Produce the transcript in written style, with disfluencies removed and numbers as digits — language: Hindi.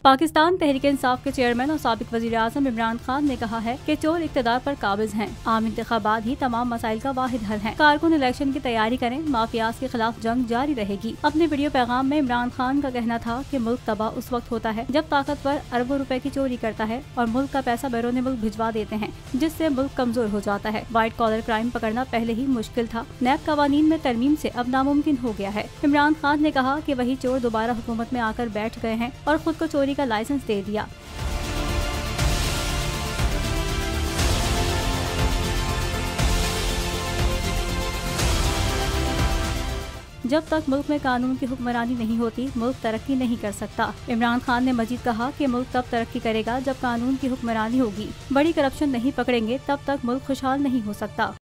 पाकिस्तान तहरीक इंसाफ के चेयरमैन और साबिक वजीर आज़म इमरान खान ने कहा है कि चोर इक़्तिदार पर काबिज हैं। आम इंतखाबात ही तमाम मसाइल का वाहिद हल है। कारकुन इलेक्शन की तैयारी करें, माफियाज के खिलाफ जंग जारी रहेगी। अपने वीडियो पैगाम में इमरान खान का कहना था कि मुल्क तबाह उस वक्त होता है जब ताकतवर अरबों रुपए की चोरी करता है और मुल्क का पैसा बैरून मुल्क भिजवा देते हैं, जिससे मुल्क कमजोर हो जाता है। व्हाइट कॉलर क्राइम पकड़ना पहले ही मुश्किल था, नैब कवानीन में तरमीम से अब नामुमकिन हो गया है। इमरान खान ने कहा कि वही चोर दोबारा हुकूमत में आकर बैठ गए हैं और खुद को चोरी का लाइसेंस दे दिया। जब तक मुल्क में कानून की हुक्मरानी नहीं होती, मुल्क तरक्की नहीं कर सकता। इमरान खान ने मजीद कहा कि मुल्क तब तरक्की करेगा जब कानून की हुक्मरानी होगी। बड़ी करप्शन नहीं पकड़ेंगे तब तक मुल्क खुशहाल नहीं हो सकता।